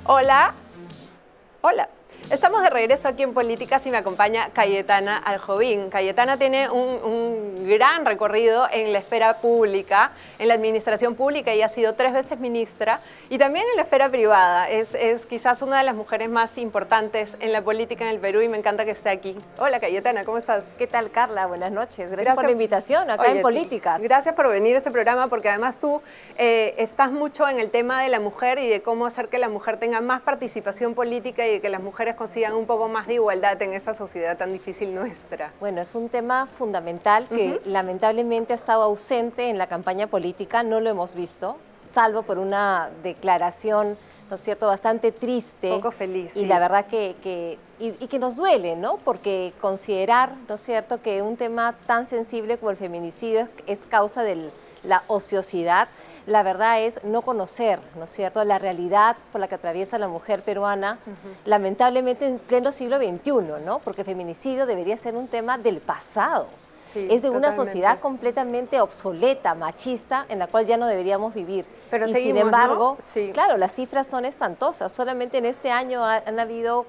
Hola, hola. Estamos de regreso aquí en Políticas y me acompaña Cayetana Aljovín. Cayetana tiene un gran recorrido en la esfera pública, en la administración pública, y ha sido 3 veces ministra, y también en la esfera privada. Es quizás una de las mujeres más importantes en la política en el Perú y me encanta que esté aquí. Hola Cayetana, ¿cómo estás? ¿Qué tal, Carla? Buenas noches. Gracias por la invitación acá en Políticas. Gracias por venir a este programa, porque además tú estás mucho en el tema de la mujer y de cómo hacer que la mujer tenga más participación política y de que las mujeres consigan un poco más de igualdad en esta sociedad tan difícil nuestra. Bueno, es un tema fundamental que lamentablemente ha estado ausente en la campaña política, no lo hemos visto, salvo por una declaración, ¿no es cierto?, bastante triste. Poco feliz, y sí. la verdad que nos duele, ¿no?, porque considerar, ¿no es cierto?, que un tema tan sensible como el feminicidio es causa de la ociosidad. La verdad es no conocer, ¿no es cierto?, la realidad por la que atraviesa la mujer peruana, lamentablemente en pleno siglo XXI, ¿no? Porque el feminicidio debería ser un tema del pasado. Sí, es de una totalmente. sociedad completamente obsoleta, machista, en la cual ya no deberíamos vivir. Pero y seguimos, sin embargo, ¿no? Sí. claro, las cifras son espantosas. Solamente en este año han habido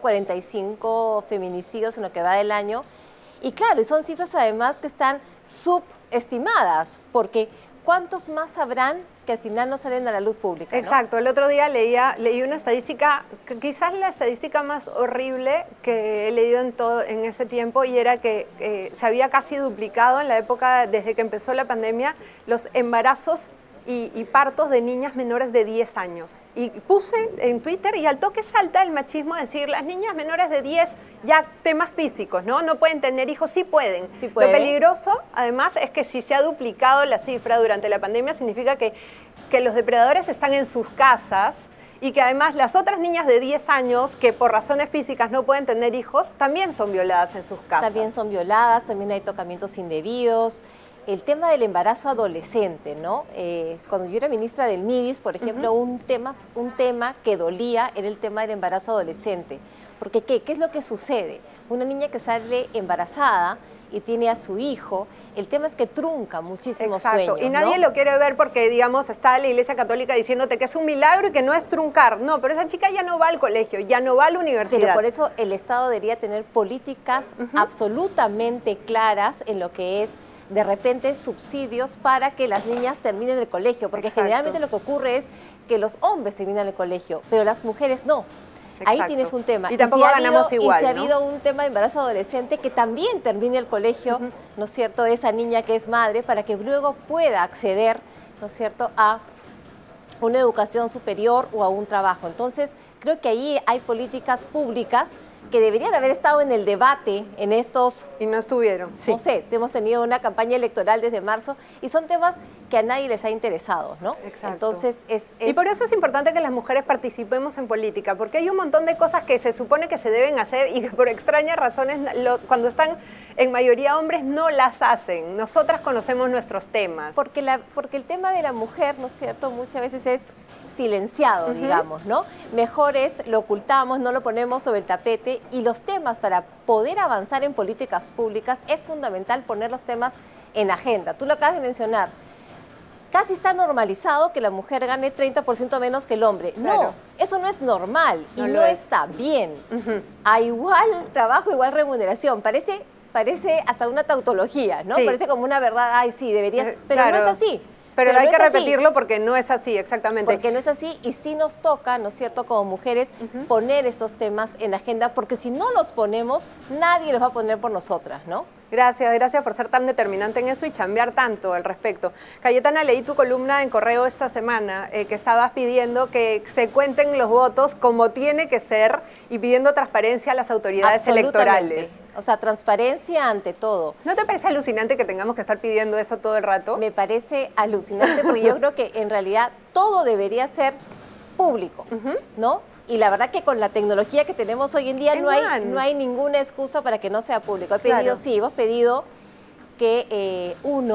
45 feminicidios en lo que va del año. Y claro, y son cifras además que están subestimadas, porque ¿cuántos más habrán que al final no salen a la luz pública? Exacto, ¿no? El otro día leí una estadística, quizás la estadística más horrible que he leído en ese tiempo, y era que se había casi duplicado en la época, desde que empezó la pandemia, los embarazos y partos de niñas menores de 10 años. Y puse en Twitter, y al toque salta el machismo, decir, las niñas menores de 10, ya temas físicos, ¿no? No pueden tener hijos, sí pueden. Sí pueden. Lo peligroso, además, es que si se ha duplicado la cifra durante la pandemia, significa que los depredadores están en sus casas, y que además las otras niñas de 10 años que por razones físicas no pueden tener hijos, también son violadas en sus casas. También son violadas, también hay tocamientos indebidos. El tema del embarazo adolescente, ¿no? Cuando yo era ministra del MIDIS, por ejemplo, un tema que dolía era el tema del embarazo adolescente. Porque ¿qué es lo que sucede? Una niña que sale embarazada y tiene a su hijo, el tema es que trunca muchísimos sueños, y nadie ¿no? lo quiere ver porque, digamos, está la Iglesia Católica diciéndote que es un milagro y que no es truncar. No, pero esa chica ya no va al colegio, ya no va a la universidad. Pero por eso el Estado debería tener políticas absolutamente claras en lo que es, de repente, subsidios para que las niñas terminen el colegio, porque generalmente lo que ocurre es que los hombres terminan el colegio, pero las mujeres no. Ahí tienes un tema. Y tampoco ganamos igual, y si ha ¿no? habido un tema de embarazo adolescente que también termine el colegio, ¿no es cierto?, esa niña que es madre, para que luego pueda acceder, ¿no es cierto?, a una educación superior o a un trabajo. Entonces, creo que ahí hay políticas públicas que deberían haber estado en el debate en estos... Y no estuvieron, sí. No sé, hemos tenido una campaña electoral desde marzo y son temas que a nadie les ha interesado, ¿no? Exacto. Entonces, Y por eso es importante que las mujeres participemos en política, porque hay un montón de cosas que se supone que se deben hacer y que por extrañas razones, cuando están en mayoría hombres, no las hacen. Nosotras conocemos nuestros temas. Porque el tema de la mujer, ¿no es cierto?, muchas veces es silenciado, digamos, ¿no? Mejor es, lo ocultamos, no lo ponemos sobre el tapete, y los temas, para poder avanzar en políticas públicas, es fundamental poner los temas en agenda. Tú lo acabas de mencionar. Casi está normalizado que la mujer gane 30% menos que el hombre. Claro. No, eso no es normal y no es. está bien. A igual trabajo, igual remuneración. Parece hasta una tautología, ¿no? Sí. Parece como una verdad, ay, sí, deberías, pero Claro. no es así. Pero hay no que es así. repetirlo porque no es así, exactamente. Porque no es así, y sí nos toca, ¿no es cierto?, como mujeres, poner estos temas en agenda, porque si no los ponemos, nadie los va a poner por nosotras, ¿no? Gracias por ser tan determinante en eso y chambear tanto al respecto. Cayetana, leí tu columna en Correo esta semana, que estabas pidiendo que se cuenten los votos como tiene que ser y pidiendo transparencia a las autoridades electorales. O sea, transparencia ante todo. ¿No te parece alucinante que tengamos que estar pidiendo eso todo el rato? Me parece alucinante porque yo creo que en realidad todo debería ser público, ¿no? Y la verdad que con la tecnología que tenemos hoy en día no hay ninguna excusa para que no sea público. Hemos pedido que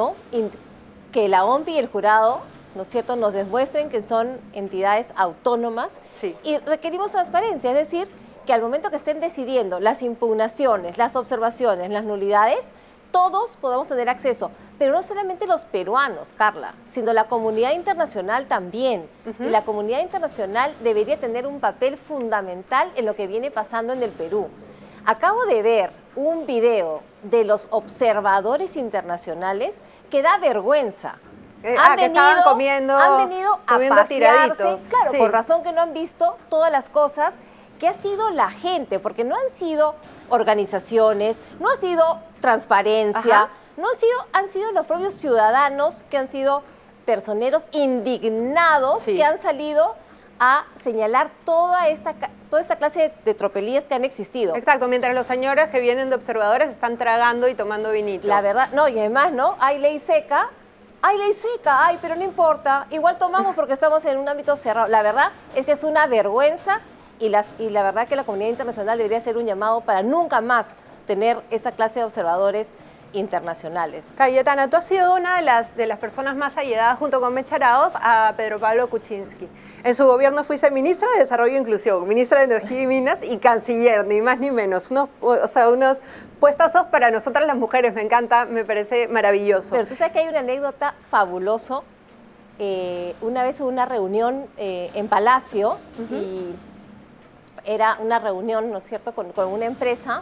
que la OMPI y el jurado, ¿no es cierto?, nos demuestren que son entidades autónomas. Sí. Y requerimos transparencia, es decir, que al momento que estén decidiendo las impugnaciones, las observaciones, las nulidades, todos podamos tener acceso, pero no solamente los peruanos, Carla, sino la comunidad internacional también. Y la comunidad internacional debería tener un papel fundamental en lo que viene pasando en el Perú. Acabo de ver un video de los observadores internacionales que da vergüenza. Estaban comiendo, han venido a pasearse, tiraditos. Claro, Sí. por razón que no han visto todas las cosas que ha sido la gente, porque no han sido organizaciones, no ha sido transparencia, han sido los propios ciudadanos que han sido personeros indignados, que han salido a señalar toda esta clase de tropelías que han existido. Exacto, mientras los señores que vienen de observadores están tragando y tomando vinito. La verdad, no, y además, ¿no? Hay ley seca, pero no importa, igual tomamos porque estamos en un ámbito cerrado. La verdad es que es una vergüenza y la verdad que la comunidad internacional debería hacer un llamado para nunca más tener esa clase de observadores internacionales. Cayetana, tú has sido una de las personas más allegadas junto con Mecha Araoz a Pedro Pablo Kuczynski. En su gobierno fuiste ministra de Desarrollo e Inclusión, ministra de Energía y Minas y canciller, ni más ni menos. Unos puestazos para nosotras las mujeres, me encanta, me parece maravilloso. Pero tú sabes que hay una anécdota fabuloso. Una vez hubo una reunión en Palacio y era una reunión, ¿no es cierto?, con una empresa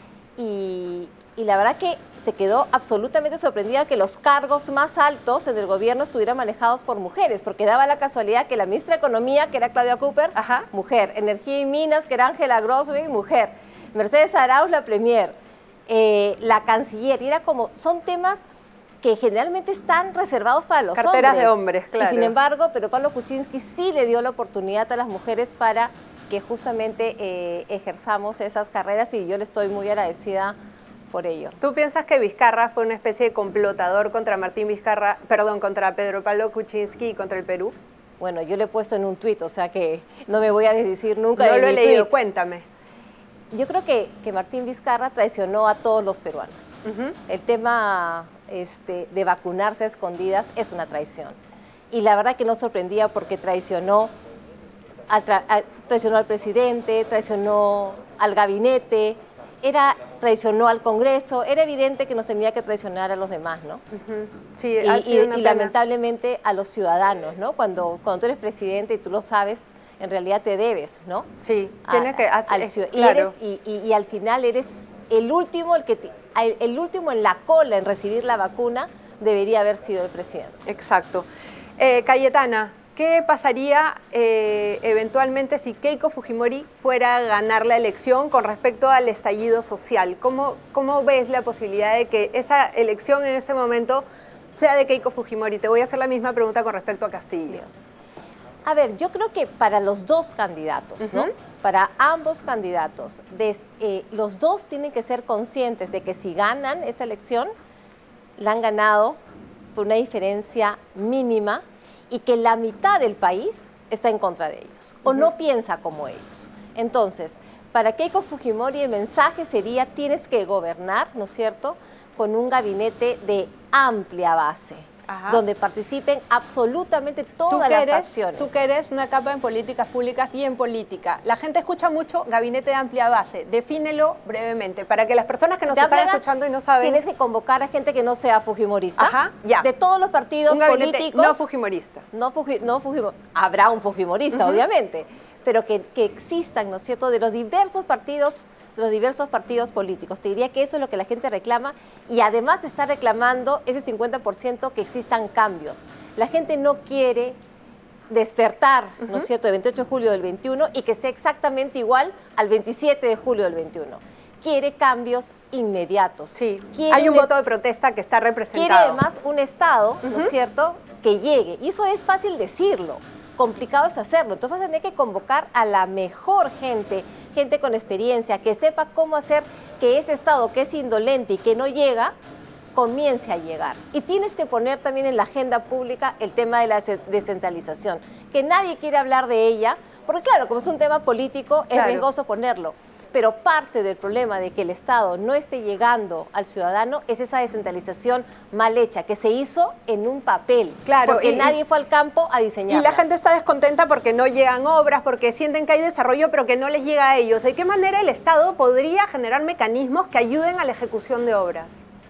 y la verdad que se quedó absolutamente sorprendida que los cargos más altos en el gobierno estuvieran manejados por mujeres, porque daba la casualidad que la ministra de Economía, que era Claudia Cooper, mujer, Energía y Minas, que era Ángela Grosbeck, mujer, Mercedes Arauz, la premier, la canciller, y era como, son temas que generalmente están reservados para los carteras de hombres, claro. Y sin embargo, pero Pablo Kuczynski sí le dio la oportunidad a las mujeres para que justamente ejerzamos esas carreras y yo le estoy muy agradecida por ello. ¿Tú piensas que Vizcarra fue una especie de complotador contra contra Pedro Pablo Kuczynski y contra el Perú? Bueno, yo lo he puesto en un tuit, o sea que no me voy a desdecir nunca de mi tuit. No lo he leído, cuéntame. Yo creo que Martín Vizcarra traicionó a todos los peruanos. El tema de vacunarse a escondidas es una traición. Y la verdad que no sorprendía porque traicionó al presidente, traicionó al gabinete, traicionó al Congreso, era evidente que nos tenía que traicionar a los demás, ¿no? Sí, y lamentablemente a los ciudadanos, ¿no? Cuando tú eres presidente y tú lo sabes, en realidad te debes, ¿no? Sí, tienes que hacer, claro. Y al final eres el último, el último en la cola en recibir la vacuna debería haber sido el presidente. Exacto. Cayetana, ¿qué pasaría eventualmente si Keiko Fujimori fuera a ganar la elección con respecto al estallido social? ¿Cómo ves la posibilidad de que esa elección en este momento sea de Keiko Fujimori? Te voy a hacer la misma pregunta con respecto a Castillo. A ver, yo creo que para los dos candidatos, ¿no? Para ambos candidatos, los dos tienen que ser conscientes de que si ganan esa elección, la han ganado por una diferencia mínima y que la mitad del país está en contra de ellos o no piensa como ellos. Entonces, para Keiko Fujimori el mensaje sería tienes que gobernar, ¿no es cierto?, con un gabinete de amplia base, donde participen absolutamente todas las facciones. Tú que eres una capa en políticas públicas y en política, la gente escucha mucho gabinete de amplia base, defínelo brevemente, para que las personas que nos están escuchando y no saben... Tienes que convocar a gente que no sea fujimorista, de todos los partidos políticos. No fujimorista. Habrá un fujimorista, obviamente, pero que existan, ¿no es cierto?, de los diversos partidos políticos. Te diría que eso es lo que la gente reclama y además está reclamando ese 50% que existan cambios. La gente no quiere despertar, ¿no es cierto?, el 28 de julio del 21 y que sea exactamente igual al 27 de julio del 21. Quiere cambios inmediatos. Sí, hay un voto de protesta que está representado. Quiere además un Estado, ¿no es cierto?, que llegue. Y eso es fácil decirlo, complicado es hacerlo. Entonces vas a tener que convocar a la mejor gente con experiencia, que sepa cómo hacer que ese Estado que es indolente y que no llega, comience a llegar. Y tienes que poner también en la agenda pública el tema de la descentralización, que nadie quiere hablar de ella, porque claro, como es un tema político, es riesgoso ponerlo. Pero parte del problema de que el Estado no esté llegando al ciudadano es esa descentralización mal hecha, que se hizo en un papel, porque nadie fue al campo a diseñarla. Y la gente está descontenta porque no llegan obras, porque sienten que hay desarrollo, pero que no les llega a ellos. ¿De qué manera el Estado podría generar mecanismos que ayuden a la ejecución de obras?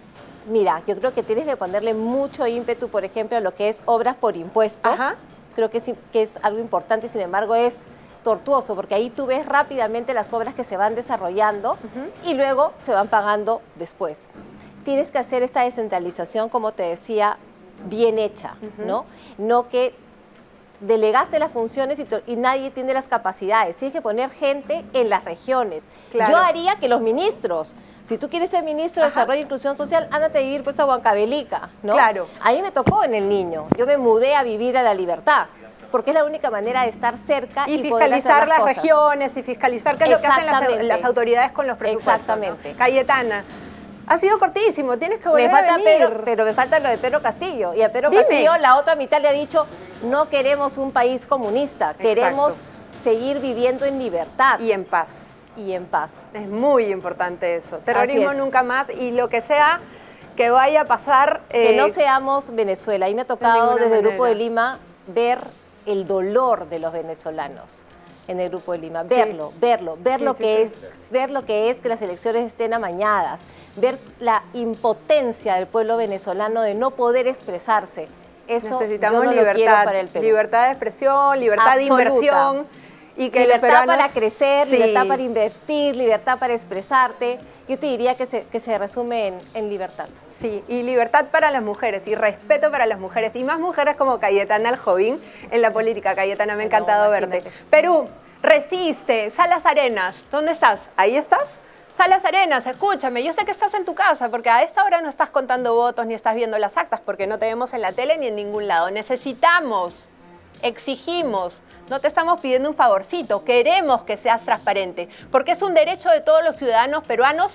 Mira, yo creo que tienes que ponerle mucho ímpetu, por ejemplo, a lo que es obras por impuestos. Ajá. Creo que es algo importante, sin embargo es tortuoso, porque ahí tú ves rápidamente las obras que se van desarrollando y luego se van pagando después. Tienes que hacer esta descentralización, como te decía, bien hecha, ¿no? No que delegaste las funciones y nadie tiene las capacidades. Tienes que poner gente en las regiones. Claro. Yo haría que los ministros, si tú quieres ser ministro de Desarrollo e Inclusión Social, ándate a vivir pues a Huancavelica, ¿no? Claro. A mí me tocó en El Niño. Yo me mudé a vivir a La Libertad, porque es la única manera de estar cerca y fiscalizar las regiones y fiscalizar qué es lo que hacen las autoridades con los presupuestos. Exactamente. ¿No? Cayetana, ha sido cortísimo, tienes que volver a venir. Pero me falta lo de Pedro Castillo. Y a Pedro Castillo la otra mitad le ha dicho, no queremos un país comunista, queremos seguir viviendo en libertad. Y en paz. Y en paz. Es muy importante eso. Terrorismo nunca más y lo que sea que vaya a pasar. Que no seamos Venezuela. A mí me ha tocado desde el Grupo de Lima ver el dolor de los venezolanos en el Grupo de Lima, ver lo que es que las elecciones estén amañadas, ver la impotencia del pueblo venezolano de no poder expresarse. Eso necesitamos yo no lo quiero para el Perú. Libertad de expresión, libertad de inversión. Y que libertad para crecer, libertad para invertir, libertad para expresarte. Yo te diría que se resume en libertad. Sí, y libertad para las mujeres, y respeto para las mujeres, y más mujeres como Cayetana Aljovín en la política. Cayetana, me ha encantado verte. Perú, resiste. Salas Arenas, ¿dónde estás? ¿Ahí estás? Salas Arenas, escúchame, yo sé que estás en tu casa, porque a esta hora no estás contando votos ni estás viendo las actas, porque no te vemos en la tele ni en ningún lado. Necesitamos, exigimos, no te estamos pidiendo un favorcito, queremos que seas transparente, porque es un derecho de todos los ciudadanos peruanos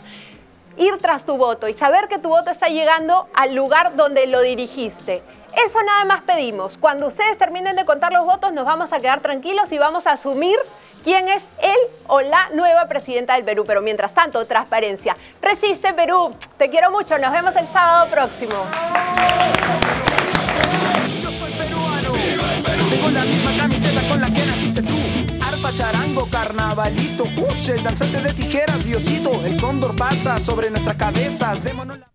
ir tras tu voto y saber que tu voto está llegando al lugar donde lo dirigiste. Eso nada más pedimos. Cuando ustedes terminen de contar los votos, nos vamos a quedar tranquilos y vamos a asumir quién es él o la nueva presidenta del Perú. Pero mientras tanto, transparencia. Resiste, Perú. Te quiero mucho. Nos vemos el sábado próximo. Yo soy peruano. Tengo la misma camiseta con la que naciste tú. Arpa, charango, carnavalito, el danzante de tijeras, Diosito. El cóndor pasa sobre nuestras cabezas. Démonos la...